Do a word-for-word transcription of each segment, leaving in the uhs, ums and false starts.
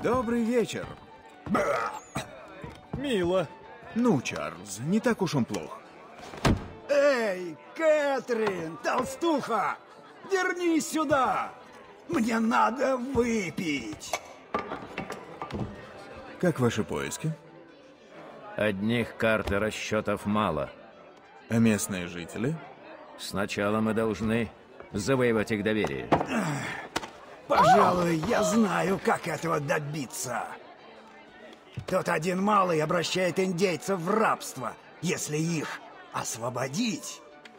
Добрый вечер. Мило. Ну, Чарльз, не так уж он плох. Эй, Кэтрин, толстуха! Вернись сюда! Мне надо выпить! Как ваши поиски? Одних карт и расчетов мало. А местные жители? Сначала мы должны завоевать их доверие. Пожалуй, я знаю, как этого добиться. Тот один малый обращает индейцев в рабство, если их освободить.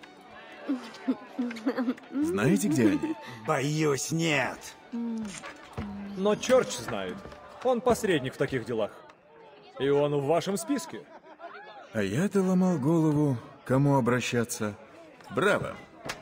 Знаете, где они? Боюсь, нет. Но Чёрч знает. Он посредник в таких делах. И он в вашем списке. А я-то ломал голову, кому обращаться. Браво!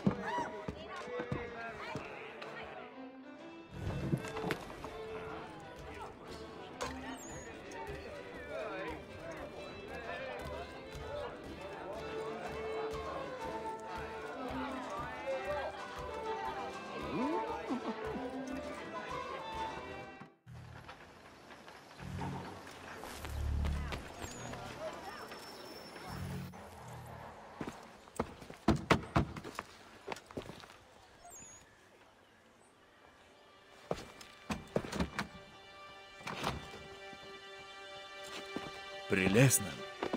Прелестно.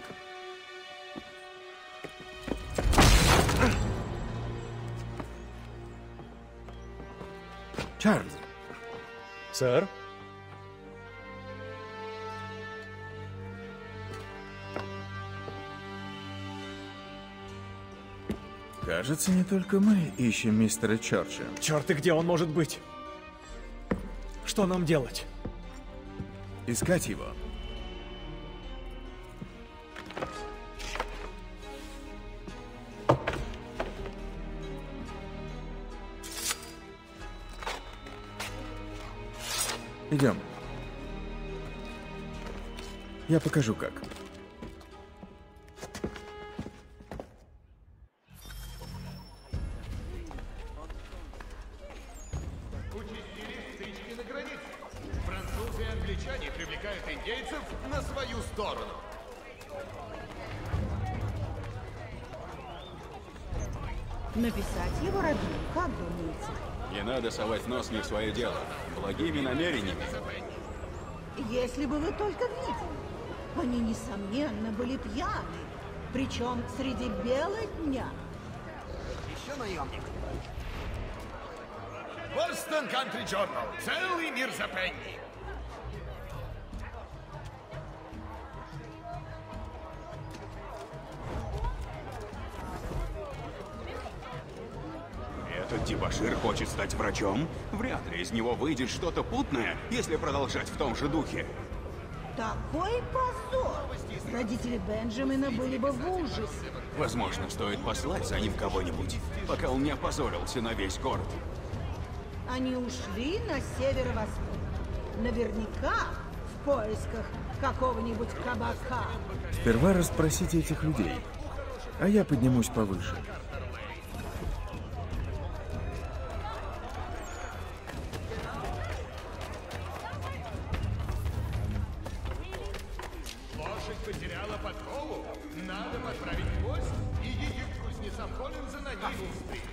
Чарльз. Сэр? Кажется, не только мы ищем мистера Чёрча. Черт, и где он может быть? Что нам делать? Искать его. Идем. Я покажу, как. Участились стычки на границе. Французы и англичане привлекают индейцев на свою сторону. Написать его Робину, как думаете? Не надо совать нос не в свое дело. Благими намерениями. Если бы вы только видели. Они, несомненно, были пьяны. Причем среди бела дня. Еще наемник. Бостон Кантри Джорнал. Целый мир за пенни. Этот дебошир хочет стать врачом? Вряд ли из него выйдет что-то путное, если продолжать в том же духе. Такой позор! Родители Бенджамина были бы в ужасе. Возможно, стоит послать за ним кого-нибудь, пока он не опозорился на весь город. Они ушли на северо-восток. Наверняка в поисках какого-нибудь кабака. Сперва расспросите этих людей, а я поднимусь повыше. Лошадь потеряла подкову. Надо подправить хвост и ее к кузнецам Коллинза на Ниву встретить.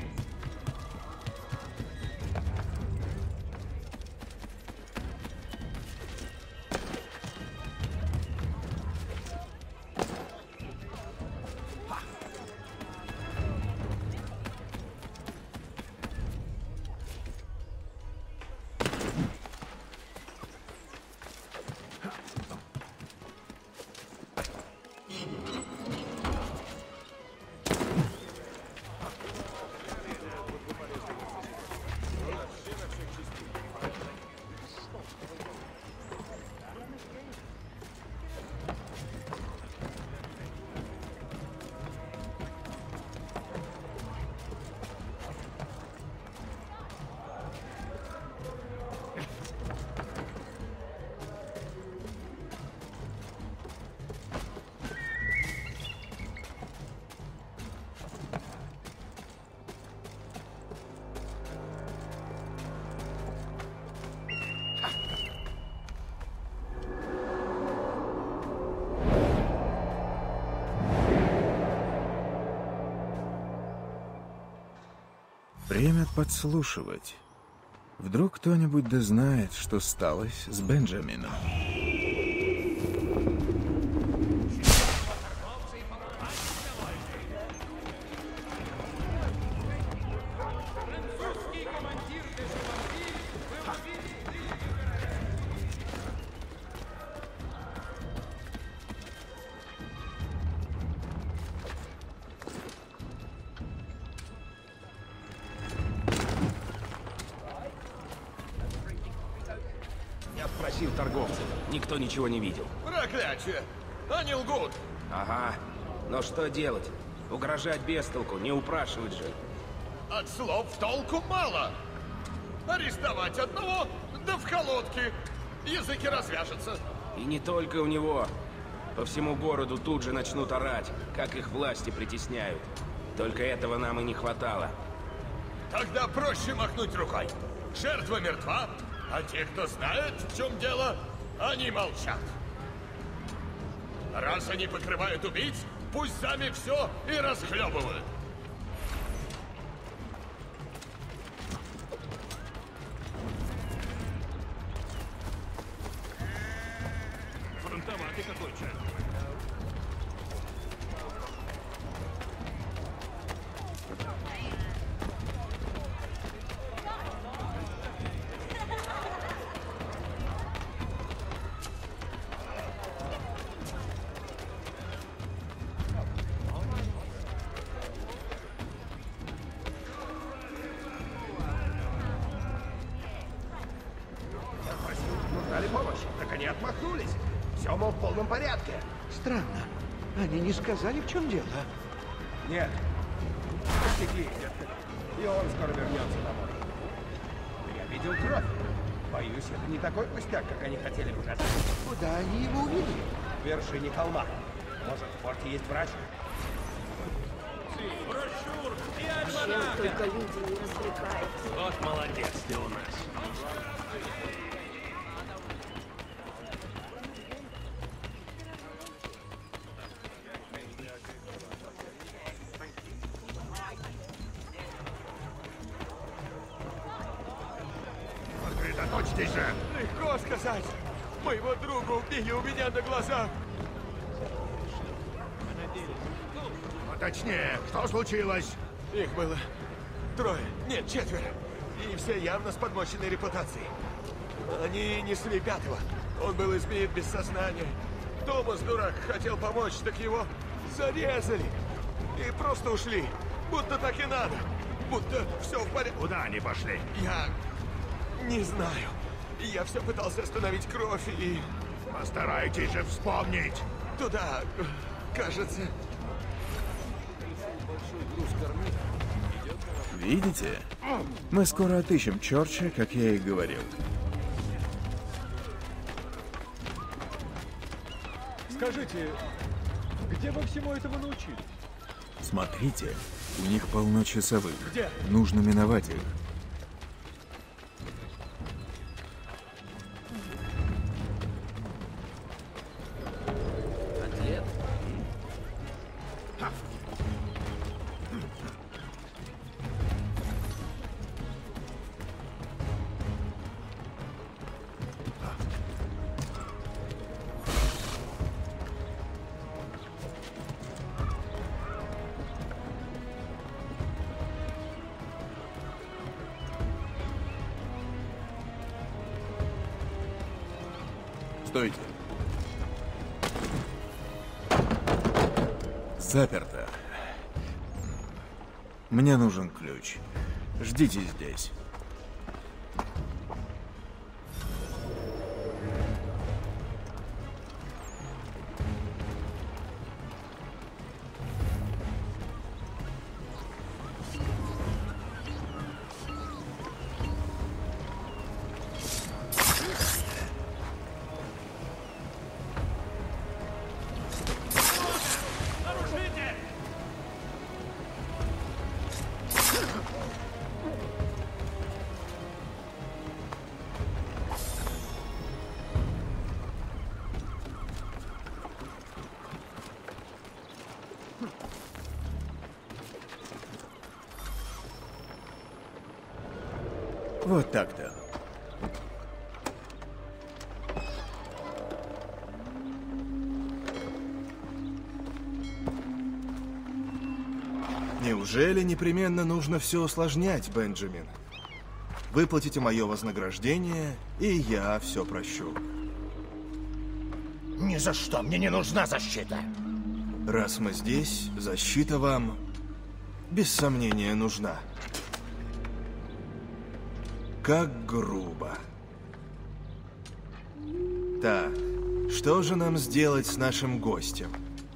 Время подслушивать. Вдруг кто-нибудь да знает, что сталось с Бенджамином. Спросил торговцев. Никто ничего не видел. Проклятие! Они лгут! Ага. Но что делать? Угрожать без толку, не упрашивать же. От слов толку мало. Арестовать одного, да в колодке. Языки развяжутся. И не только у него. По всему городу тут же начнут орать, как их власти притесняют. Только этого нам и не хватало. Тогда проще махнуть рукой. Жертва мертва, а те, кто знает, в чем дело, они молчат. Раз они покрывают убийц, пусть сами все и расхлебывают. Фронтоватый какой чай. Дали помощь, так они отмахнулись. Все, мол, в полном порядке. Странно. Они не сказали, в чем дело. Нет. Пустяки. И он скоро вернется домой. Я видел кровь. Боюсь, это не такой пустяк, как они хотели показать. Куда они его увидели? В вершине холма. Может, в форте есть врач? Чем только люди не развлекаются. Вот молодец ты у нас. Сосредоточьтесь же! Легко сказать. Моего друга убили у меня на глазах. Точнее, что случилось? Их было трое, нет, четверо. И все явно с подмоченной репутацией. Они несли пятого. Он был избит без сознания. Томас, дурак, хотел помочь, так его зарезали. И просто ушли. Будто так и надо. Будто все в порядке. Куда они пошли? Я не знаю. Я все пытался остановить кровь и... Постарайтесь же вспомнить. Туда, кажется... Видите? Мы скоро отыщем Чорча, как я и говорил. Скажите, где вы всему этому научились? Смотрите, у них полно часовых. Где? Нужно миновать их. Атлет? Стойте. Заперто. Мне нужен ключ. Ждите здесь. Вот так-то. Неужели непременно нужно все усложнять, Бенджамин? Выплатите мое вознаграждение, и я все прощу. Ни за что, мне не нужна защита. Раз мы здесь, защита вам, без сомнения, нужна. Как грубо. Так, что же нам сделать с нашим гостем?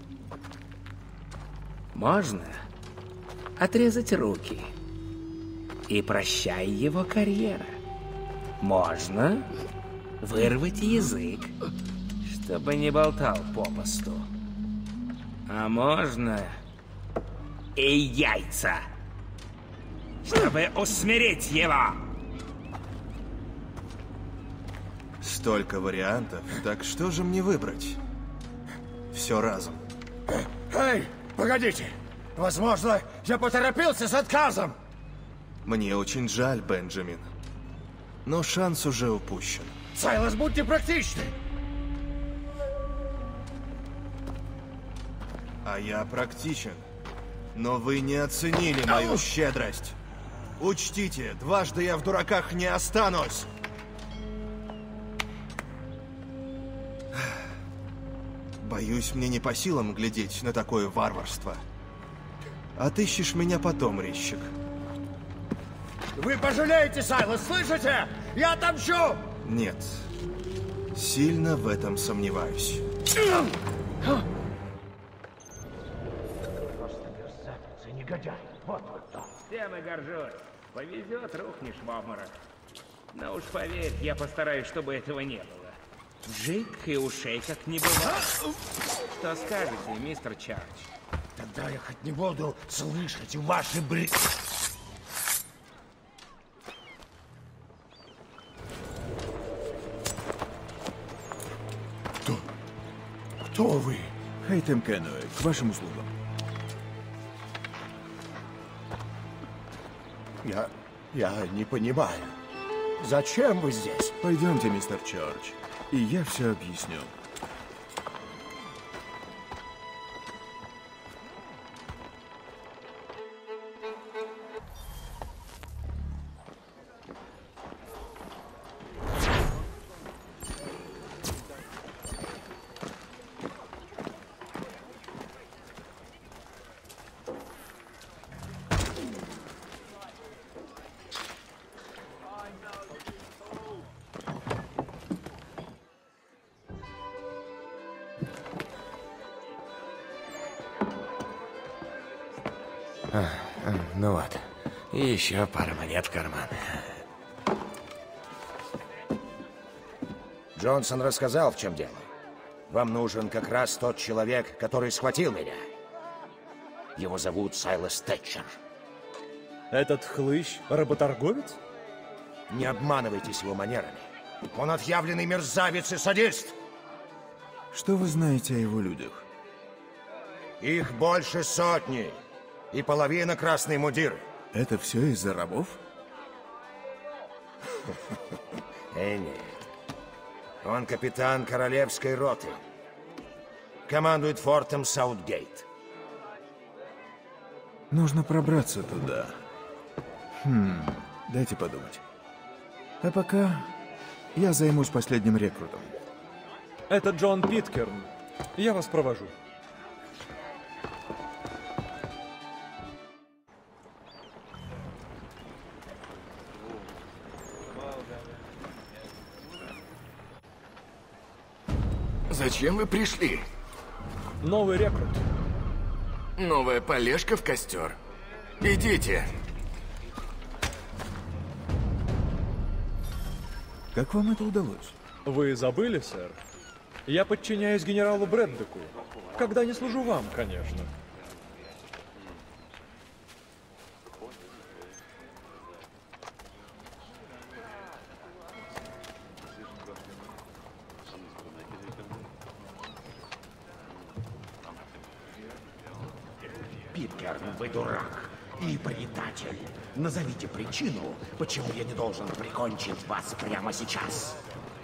Можно отрезать руки. И прощай его карьера. Можно вырвать язык, чтобы не болтал попусту. А можно и яйца, чтобы усмирить его. Столько вариантов, так что же мне выбрать? Все разом. Эй, погодите! Возможно, я поторопился с отказом! Мне очень жаль, Бенджамин. Но шанс уже упущен. Сайлас, будьте практичны! А я практичен. Но вы не оценили мою щедрость. Учтите, дважды я в дураках не останусь. Боюсь, мне не по силам глядеть на такое варварство. Отыщешь меня потом, резчик. Вы пожалеете, Сайлас, слышите? Я отомщу! Нет. Сильно в этом сомневаюсь. Просто мерзавец и негодяй. Вот вот кто. Тем и горжусь. Повезет, рухнешь в обморок. Но уж поверь, я постараюсь, чтобы этого не было. Джик и ушей как не бывает. Что скажете, мистер Чардж? Тогда я хоть не буду слышать ваши бри... Кто? Кто вы? Хейтем Кенуэ, к вашим услугам. Я... я не понимаю. Зачем вы здесь? Пойдемте, мистер Чардж, и я все объясню. Ну вот, и еще пара монет в карман. Джонсон рассказал, в чем дело. Вам нужен как раз тот человек, который схватил меня. Его зовут Сайлас Тэтчер. Этот хлыщ работорговец? Не обманывайтесь его манерами. Он отъявленный мерзавец и садист. Что вы знаете о его людях? Их больше сотни. И половина красной мундиры. Это все из-за рабов? Э, нет. Он капитан королевской роты. Командует фортом Саутгейт. Нужно пробраться туда. Хм, дайте подумать. А пока я займусь последним рекрутом. Это Джон Питкерн. Я вас провожу. Зачем вы пришли? Новый рекрут. Новая полежка в костер. Идите. Как вам это удалось? Вы забыли, сэр? Я подчиняюсь генералу Брэддоку. Когда не служу вам, конечно. Питкерн, вы дурак. и предатель. Назовите причину, почему я не должен прикончить вас прямо сейчас.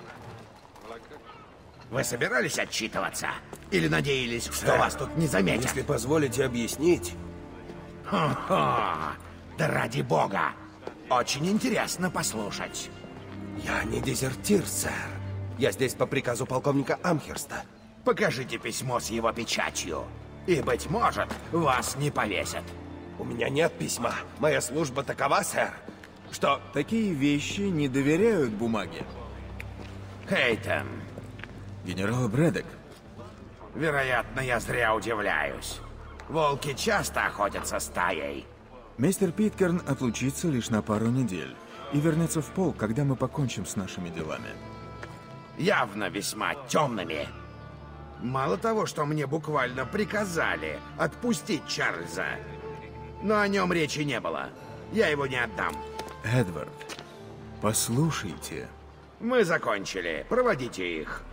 Вы собирались отчитываться? Или надеялись, что Сэр, вас тут не заметят? Если позволите объяснить... Хо-хо! Да ради бога! Очень интересно послушать. Я не дезертир, сэр. Я здесь по приказу полковника Амхерста. Покажите письмо с его печатью. И, быть может, вас не повесят. У меня нет письма. Моя служба такова, сэр, что... Такие вещи не доверяют бумаге. Хейтем. Генерал Брэддок. Вероятно, я зря удивляюсь. Волки часто охотятся стаей. Мистер Питкерн отлучится лишь на пару недель и вернется в полк, когда мы покончим с нашими делами. Явно весьма темными. Мало того, что мне буквально приказали отпустить Чарльза, но о нем речи не было. Я его не отдам. Эдвард, послушайте. Мы закончили. Проводите их.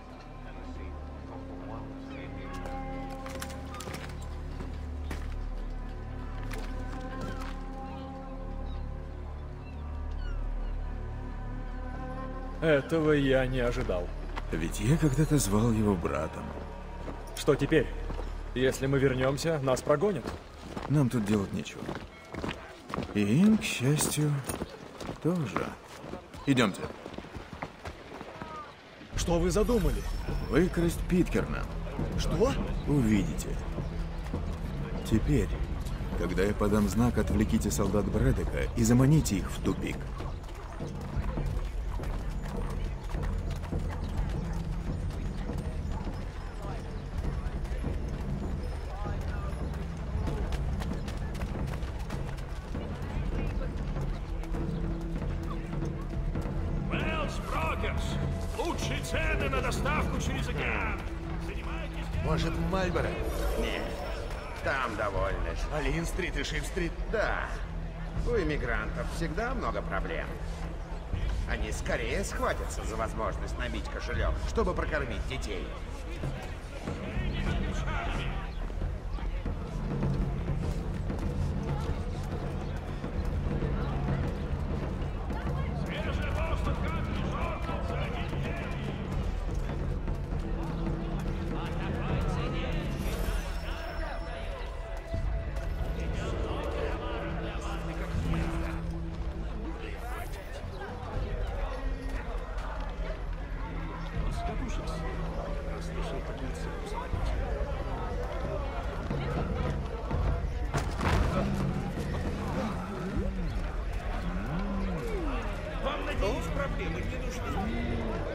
Этого я не ожидал. Ведь я когда-то звал его братом. Что теперь? Если мы вернемся, нас прогонят. Нам тут делать нечего. И им, к счастью, тоже. Идемте. Что вы задумали? Выкрасть Питкерна. Что? Увидите. Теперь, когда я подам знак, отвлеките солдат Брэддока и заманите их в тупик. Лучшие цены на доставку через океан. Может, в Мальборо? Нет, там довольно. А Лин-стрит и Шип-стрит? Да. У иммигрантов всегда много проблем. Они скорее схватятся за возможность набить кошелек, чтобы прокормить детей. Вам, надеюсь, проблемы не нужны.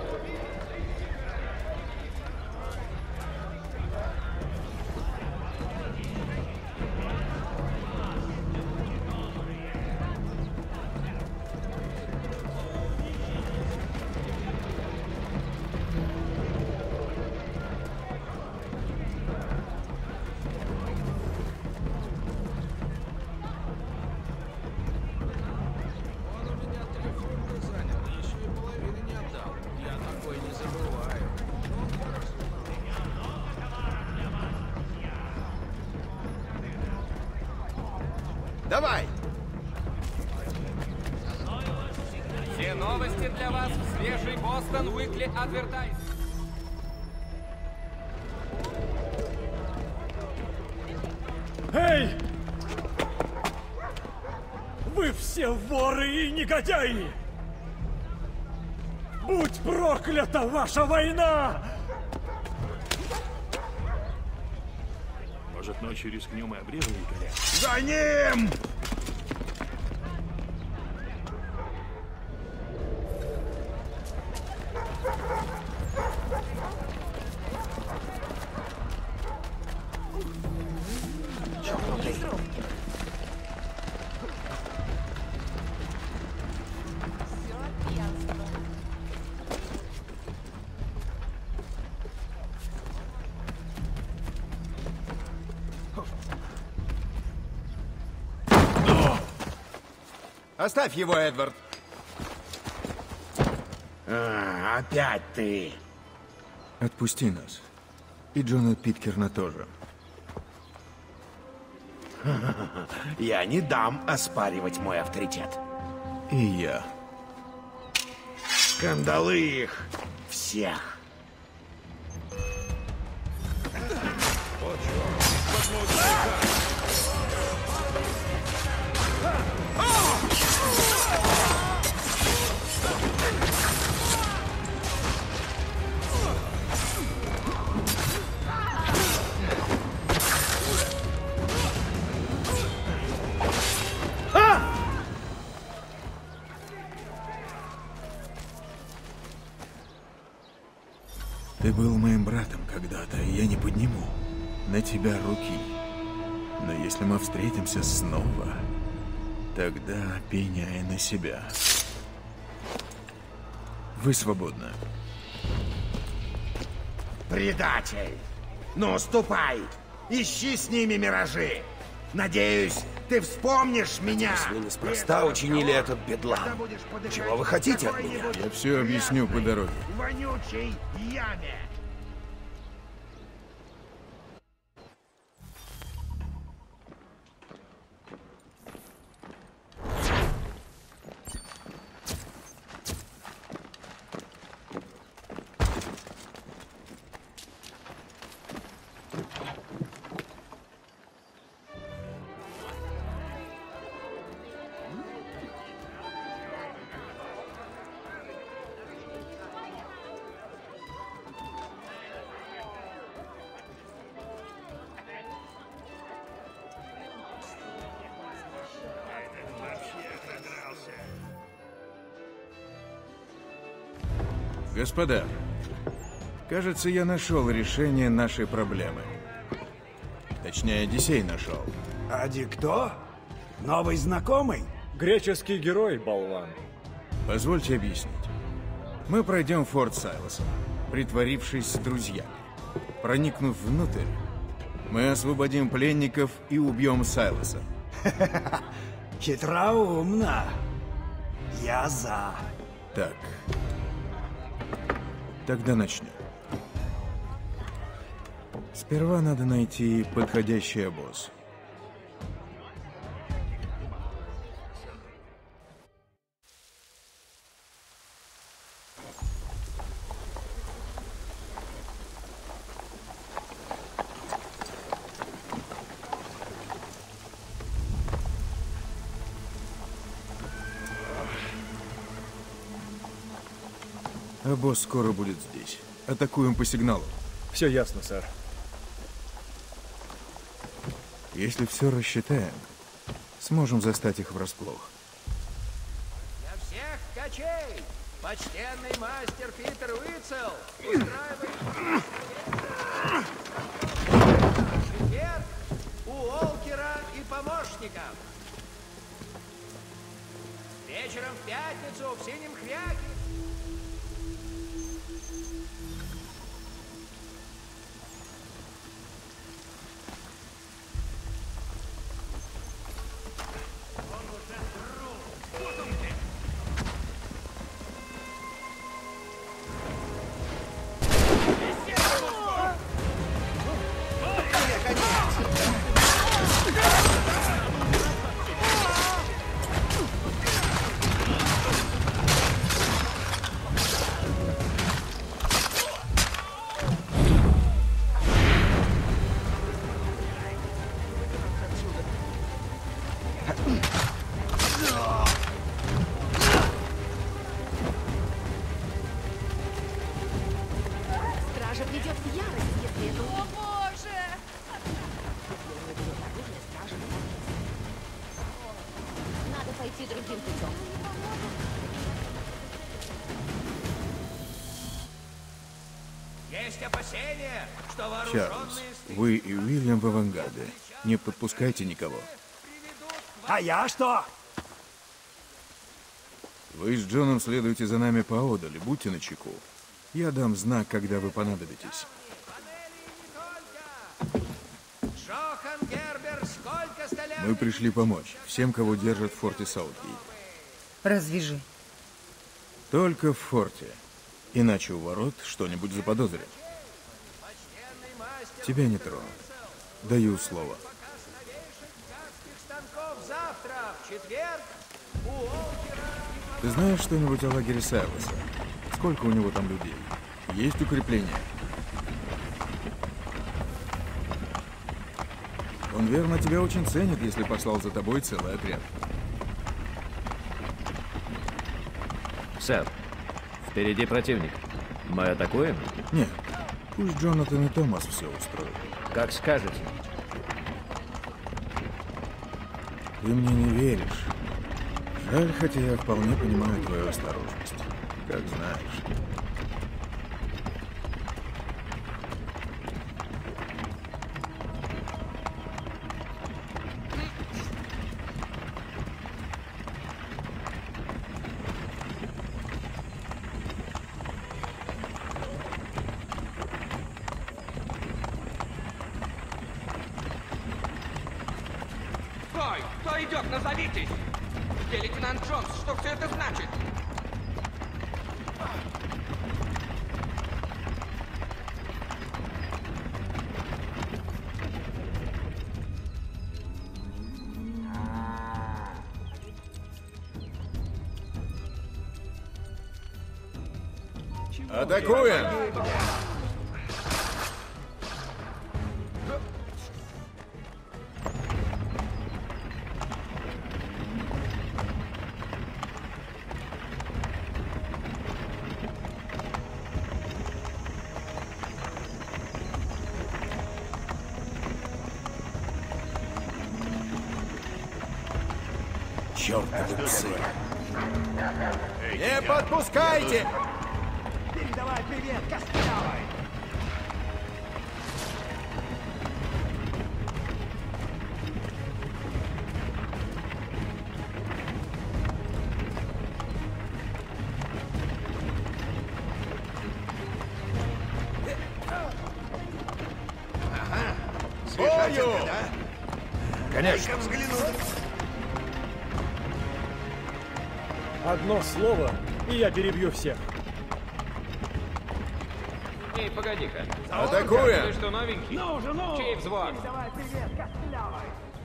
Давай! Все новости для вас в свежий Бостон Уикли Адвертайз. Эй! Вы все воры и негодяи! Будь проклята ваша война! Может, ночью рискнем и обрежем якоря? За ним! Чокнутый. Оставь его, Эдвард. А, опять ты. Отпусти нас. И Джона Питкерна тоже. Я не дам оспаривать мой авторитет. И я. Кандалы их всех. Ты был моим братом когда-то, и я не подниму на тебя руки. Но если мы встретимся снова, тогда пеняй на себя. Вы свободны. Предатель! Ну, ступай! Ищи с ними миражи! Надеюсь, ты вспомнишь меня! Вы неспроста учинили этот бедлам. Чего вы хотите от меня? Я все объясню по дороге. В вонючей яме! Господа, кажется, я нашел решение нашей проблемы. Точнее, Одиссей нашел. Ади кто? Новый знакомый? Греческий герой, болван. Позвольте объяснить. Мы пройдем форт Сайлоса, притворившись друзьями. Проникнув внутрь, мы освободим пленников и убьем Сайлоса. Хитроумно. Я за. Так. Тогда начнем. Сперва надо найти подходящий обоз. Обоз скоро будет здесь. Атакуем по сигналу. Все ясно, сэр. Если все рассчитаем, сможем застать их врасплох. Для всех ткачей! Почтенный мастер Питер Уитцел устраивает шефер у Уолкера и помощников. Вечером в пятницу в Синем Хряке. Стража придет в ярость, если это... О, боже! Надо пойти другим путем. Есть опасения, что Чарльз, вооруженные... вы и Уильям в авангарде. Не подпускайте никого. А я что? Вы с Джоном следуете за нами поодаль, будьте начеку. Я дам знак, когда вы понадобитесь. Джохан Гербер, сколько столярных... Мы пришли помочь всем, кого держат в форте Саутгейт. Развяжи. Только в форте. Иначе у ворот что-нибудь заподозрят. Тебя не тронут. Даю слово. завтра, в четверг, у Олкера... Ты знаешь что-нибудь о лагере Сайлоса? Сколько у него там людей? Есть укрепления? Он верно тебя очень ценит, если послал за тобой целый отряд. Сэр, впереди противник. Мы атакуем? Нет. Пусть Джонатан и Томас все устроят. Как скажете. Ты мне не веришь. Жаль, хотя я вполне понимаю твою осторожность. Как знаешь. Стой! Кто идет? Назовитесь! Где лейтенант Джонс? Что все это значит? Атакуем! Чёртовы псы! Не подпускайте! Передавай привет, Костлявой! Бою! Конечно. Одно слово, и я перебью всех. Эй, погоди-ка. Атакуем! Ты что, новенький? Ну уже, ну! Чей взвод? Передавай привет, Костлявой!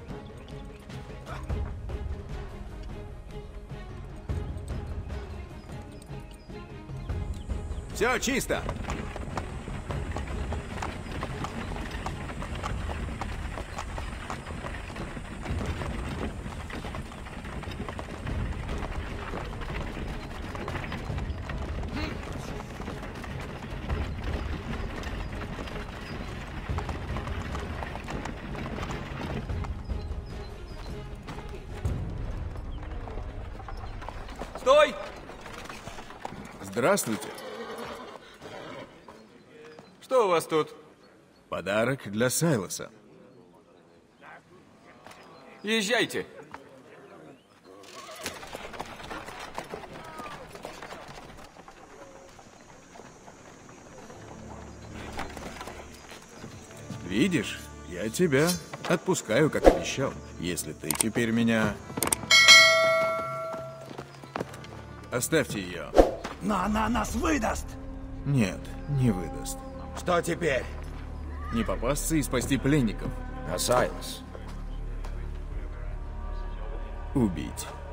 Все чисто! Стой! Здравствуйте. Что у вас тут? Подарок для Сайлоса. Езжайте. Видишь, я тебя отпускаю, как обещал, если ты теперь меня... Оставьте ее. Но она нас выдаст! Нет, не выдаст. Что теперь? Не попасться и спасти пленников. А Сайлос? Убить.